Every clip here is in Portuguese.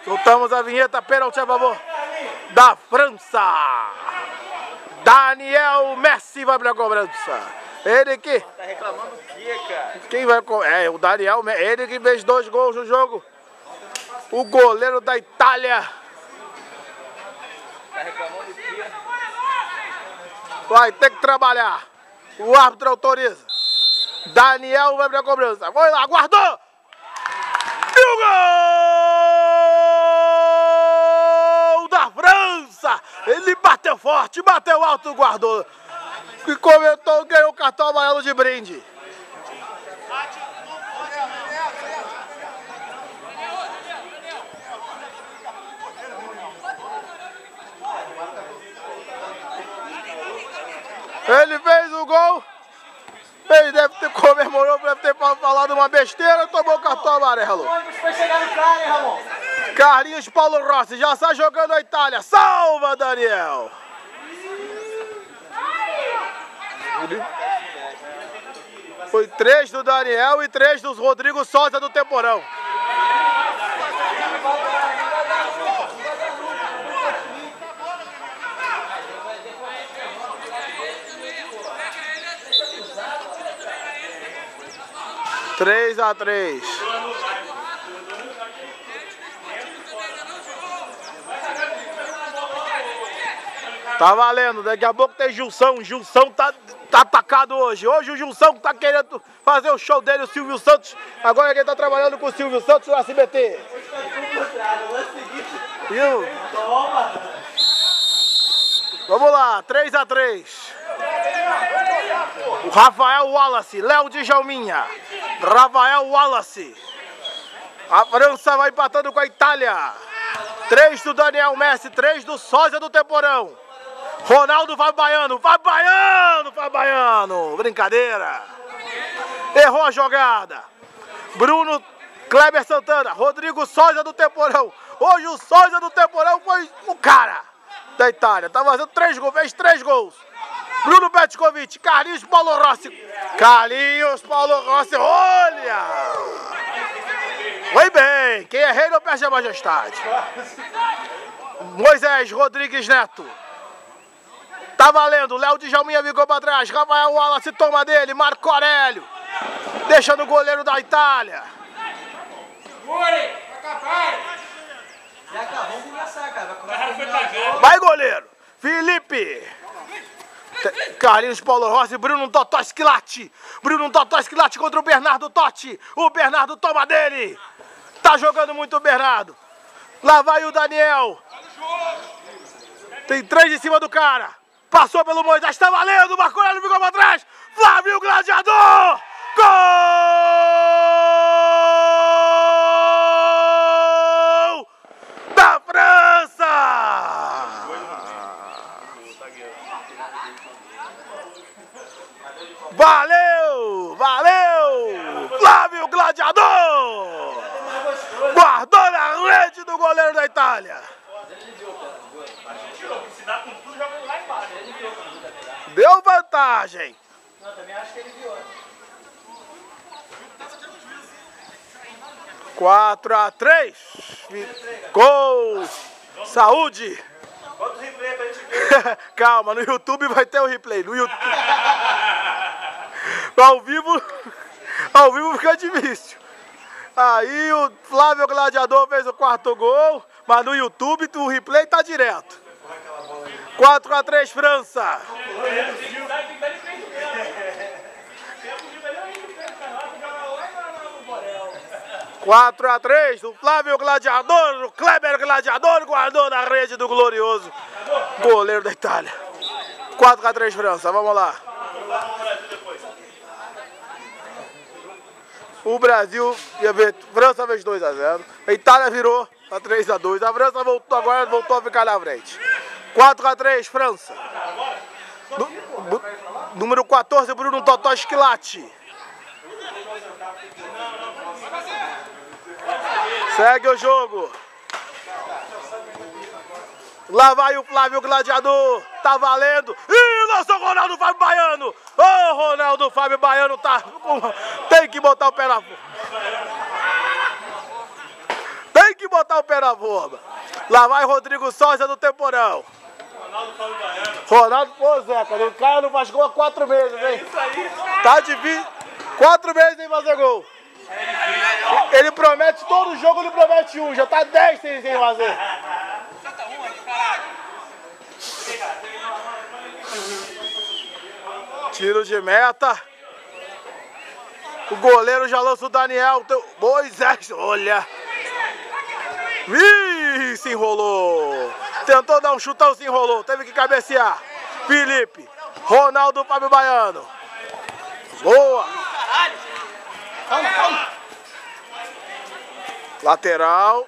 Soltamos a vinheta, pênalti a favor da França. Daniel Messi vai pra cobrança. Ele que... Tá reclamando o quê, cara? Quem vai... É, o Daniel Messi. Ele que fez 2 gols no jogo. O goleiro da Itália. Tá reclamando o quê? Vai ter que trabalhar. O árbitro autoriza. Daniel vai pra cobrança. Foi lá, guardou! E o gol da França! Ele bateu forte, bateu alto, guardou. E comentou, ganhou o cartão amarelo de brinde. Ele fez o gol. Ele deve ter comemorou, deve ter falado uma besteira e tomou o cartão amarelo. Carlinhos Paulo Rossi já está jogando a Itália. Salva, Daniel! Foi 3 do Daniel e 3 dos Rodrigo Souza do Temporão. Três a 3. Tá valendo, daqui a pouco tem Gilson. Gilson tá atacado hoje. Hoje o Gilson tá querendo fazer o show dele, o Silvio Santos. Agora quem tá trabalhando com o Silvio Santos no SBT. Viu? Vamos lá, 3 a 3. O Rafael Wallace, Léo Djalminha. Rafael Wallace. A França vai empatando com a Itália. 3 do Daniel Messi, 3 do Sósia do Temporão. Ronaldo vai baiano, vai baiano, vai baiano. Brincadeira. Errou a jogada. Bruno Kleber Santana, Rodrigo Sósia do Temporão. Hoje o Sósia do Temporão foi o cara da Itália. Tá fazendo 3 gols, fez 3 gols. Bruno Petkovic, Carlinhos Paulo Rossi. Carlinhos Paulo Rossi, olha! Foi bem, quem é rei não perde a majestade. Moisés Rodrigues Neto. Tá valendo, Léo Djalminha ficou pra trás. Rafael Wallace toma dele, Marco Aurélio. Deixa no goleiro da Itália. Vai, goleiro. Felipe. Carlinhos Paulo Rossi, Bruno Totó Schilatti. Bruno Totó Schilatti contra o Bernardo Totti. O Bernardo toma dele. Tá jogando muito o Bernardo. Lá vai o Daniel. Tem 3 em cima do cara. Passou pelo Moisés, tá valendo. Marco Aurélio ficou pra trás. Flávio Gladiador. Gol da França. Valeu, valeu. Flávio Gladiador. Guardou na rede do goleiro da Itália. Deu vantagem. Não, também acho que ele viu. 4 a 3. Gol. Saúde. Bota o replay pra gente ver. Calma, no YouTube vai ter o replay. No YouTube. Ao vivo fica difícil. Aí o Flávio Gladiador fez o 4º gol, mas no YouTube o replay tá direto. 4 a 3 França. 4 a 3, o Flávio Gladiador, o Kleber Gladiador guardou na rede do glorioso goleiro da Itália. 4 a 3 França, vamos lá. O Brasil, França fez 2 a 0, a Itália virou a 3 a 2, a França voltou a ficar na frente. 4 a 3 França. Número 14, Bruno Totó Schilatti. Segue o jogo. Lá vai o Flávio Gladiador. Tá valendo. Ih, lançou o Ronaldo Fábio Baiano. Ô, Ronaldo Fábio Baiano tá... Tem que botar o pé na... Tem que botar o pé na bomba. Lá vai Rodrigo Souza do Temporão. Ronaldo, pô, Zeca, o cara não faz gol há 4 meses, hein? Tá de 4 meses sem fazer gol. Ele promete todo jogo, ele promete um. Já tá 10 sem fazer. Tiro de meta. O goleiro já lança o Daniel. Moisés, olha. Ih, se enrolou. Tentou dar um chutão, se enrolou. Teve que cabecear. Felipe. Ronaldo, Fábio Baiano. Boa. Lateral.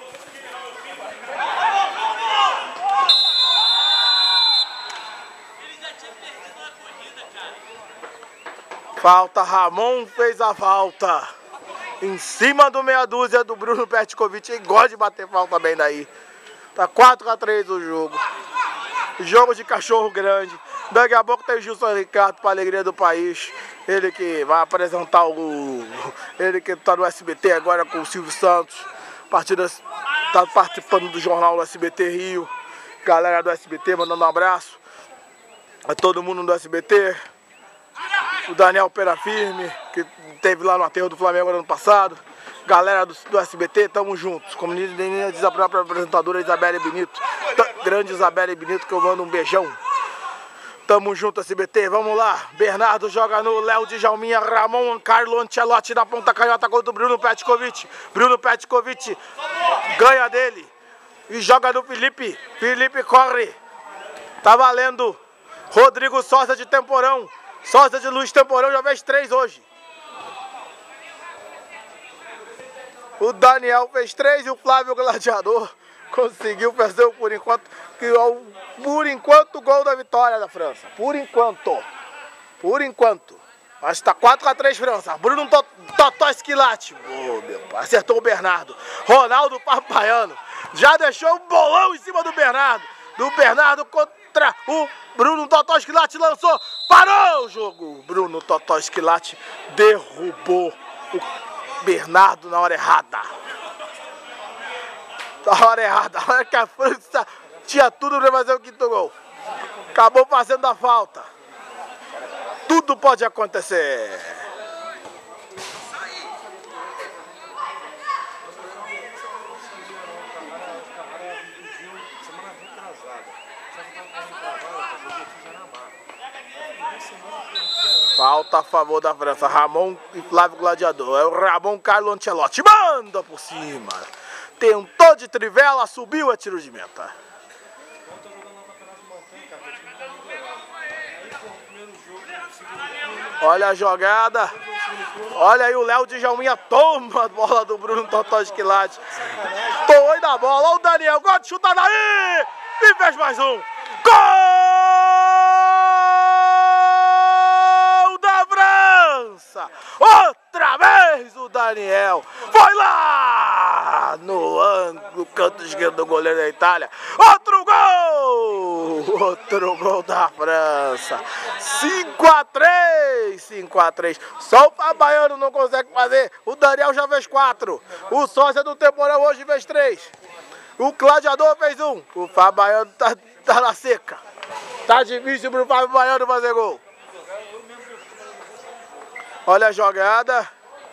Falta, Ramon fez a falta. Em cima do meia dúzia do Bruno Petkovic. Ele gosta de bater falta bem daí. Tá 4-3 o jogo. Jogo de cachorro grande. Daqui a pouco tem Gilson Ricardo para a alegria do país. Ele que vai apresentar ele que tá no SBT agora com o Silvio Santos. Partida tá participando do jornal do SBT Rio. Galera do SBT mandando um abraço a todo mundo do SBT. O Daniel Pera Firme, que teve lá no aterro do Flamengo no ano passado. Galera do SBT, tamo juntos. Como diz a própria apresentadora Isabelle Benito. Grande Isabelle Benito, que eu mando um beijão. Tamo junto, SBT, vamos lá. Bernardo joga no Léo Djalminha, Ramon, Carlo Ancelotti na ponta canhota contra o Bruno Petkovic. Bruno Petkovic ganha dele e joga no Felipe. Felipe corre. Tá valendo. Rodrigo Souza de Temporão. Souza de Luiz Temporão já fez 3 hoje. O Daniel fez 3 e o Flávio Gladiador conseguiu fazer por enquanto o gol da vitória da França. Por enquanto. Mas tá 4-3 França. Bruno Totó Esquilate. Oh, meu pai. Acertou o Bernardo. Ronaldo Papaiano. Já deixou um bolão em cima do Bernardo. Do Bernardo contra o Bruno Totó Esquilate. Lançou. Parou o jogo. Bruno Totó Esquilate derrubou o Bernardo na hora errada. Na hora errada. Na hora que a França tinha tudo para fazer o 5º gol. Acabou fazendo a falta. Tudo pode acontecer. Falta a favor da França. Ramon e Flávio Gladiador. É o Ramon Carlo Ancelotti. Manda por cima. Tentou de trivela, subiu a tiro de meta. Olha a jogada. Olha aí o Léo Djalminha. Toma a bola do Bruno Totó Esquilate. Doido da bola. Olha o Daniel. Gosta de chutar daí. E fez mais um. Gol da França. Outra vez o Daniel. Foi lá no ângulo, canto esquerdo do goleiro da Itália. Outro gol! Outro gol da França. 5-3. Só o Fabaiano não consegue fazer. O Daniel já fez 4. O sócio do Temporão hoje fez 3. O Gladiador fez 1. O Fabaiano tá na seca. Tá difícil pro Fabaiano fazer gol. Olha a jogada.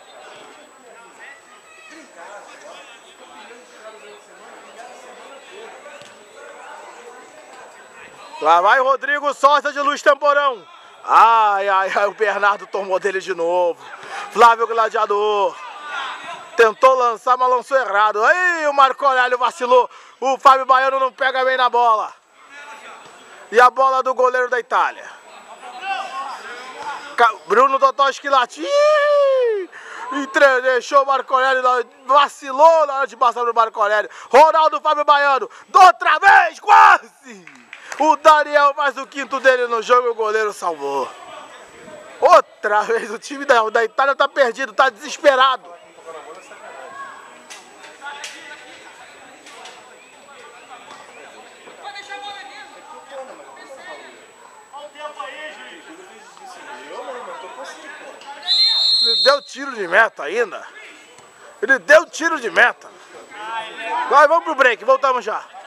Lá vai Rodrigo Souza de Luiz Temporão. Ai, o Bernardo tomou dele de novo. Flávio Gladiador. Tentou lançar, mas lançou errado. Aí o Marco Aurélio vacilou. O Fábio Baiano não pega bem na bola. E a bola do goleiro da Itália. Bruno Totó Esquilate. Deixou o Marco Aurélio, vacilou na hora de passar pro Marco Aurélio. Ronaldo, Fábio Baiano. Outra vez, quase! O Daniel faz o 5º dele no jogo e o goleiro salvou. Outra vez, o time da Itália tá perdido, tá desesperado. Ele deu tiro de meta ainda. Ele deu tiro de meta. Vai, vamos pro break, voltamos já.